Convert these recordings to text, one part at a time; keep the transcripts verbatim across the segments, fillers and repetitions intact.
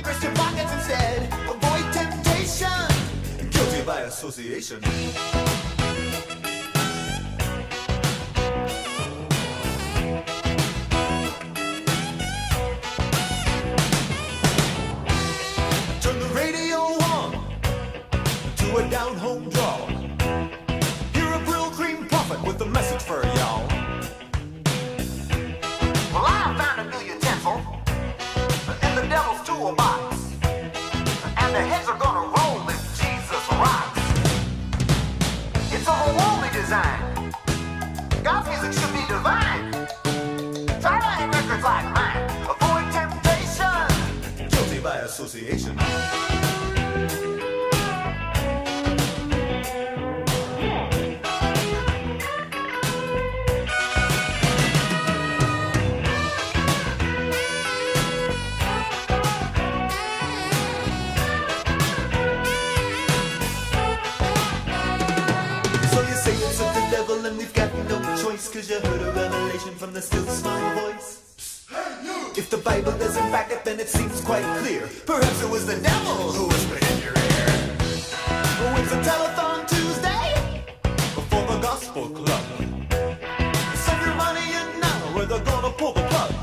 Christian pockets instead. Avoid temptation. Guilty by association. Turn the radio on to a down-home draw. Hear a Brill Cream prophet with a message for y'all. Well, I found a new utensil in the devil's toolbox, and the heads are gonna roll if Jesus rocks. It's of a worldly design. God's music should be divine. Try buying records like mine. Avoid temptation. Guilty by association. And we've got no choice, cause you heard a revelation from the still small voice. Hey, you! If the Bible doesn't back it, then it seems quite clear. Perhaps it was the devil who whispered in your ear. Oh, it's a telethon Tuesday before the gospel club. Send your money in now, or they're gonna pull the plug.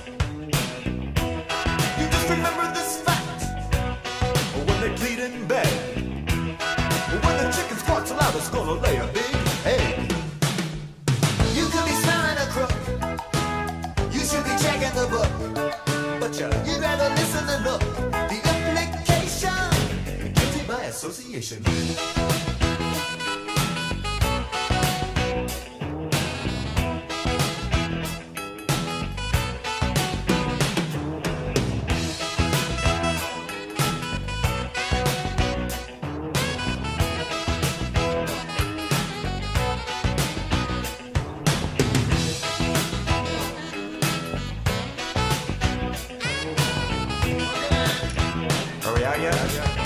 You just remember this fact when they plead in bed. When the chicken squawks loud, it's gonna lay a big egg. The book, but you, you'd rather listen and look. The implication, guilty by association. Yeah, yeah.